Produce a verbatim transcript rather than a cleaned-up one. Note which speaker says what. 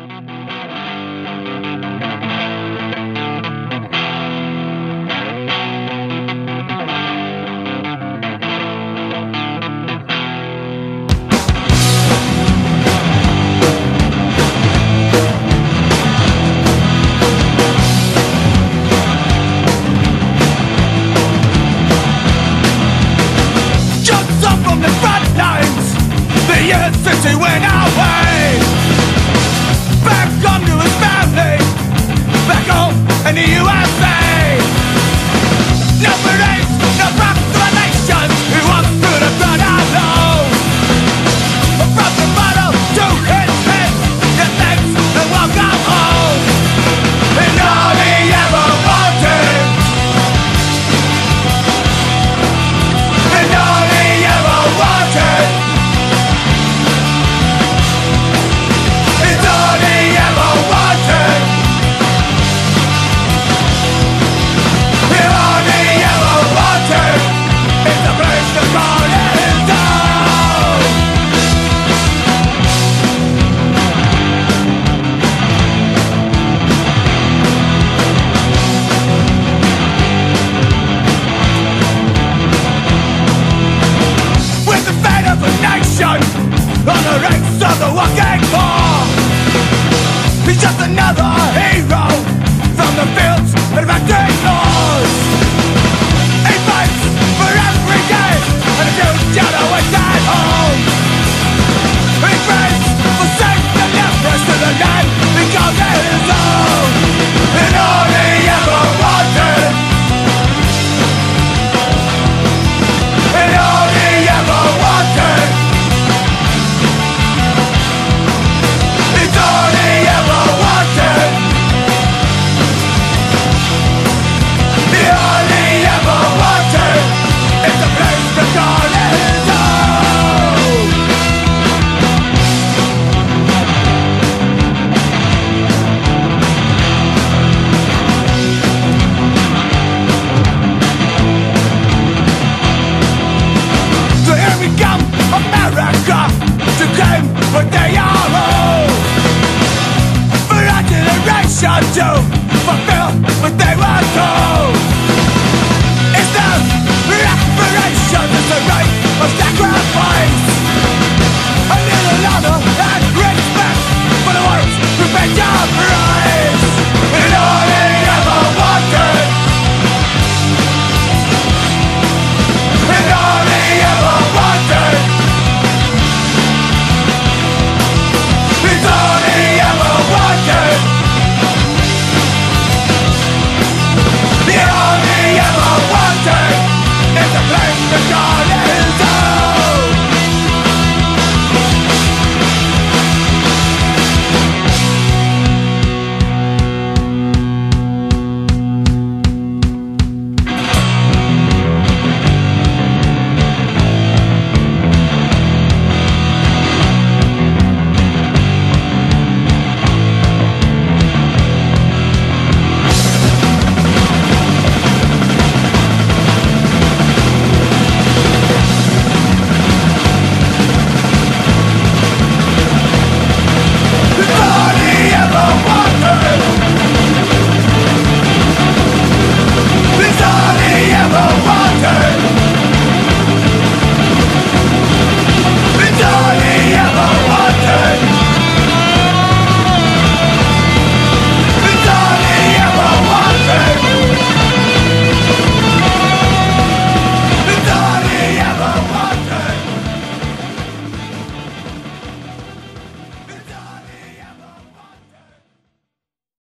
Speaker 1: Since he went away, back home to his family, back home in the U S A. No parades, no proclamations, he walked through the front alone. From the bottle to his head, the thanks and welcome home. And all he ever wanted, and all he ever wanted, on the ranks of the working poor. He's just another hero from the fields and factory floors. He fights for every day and a future to wait at home. He prays for safe deliverance to the land he calls his own. And all he ever wanted, and all he ever wanted, all he ever wanted, the all he ever wanted is a place to call his own. So here we come, America, to claim what they are owed. To fulfill what they were told.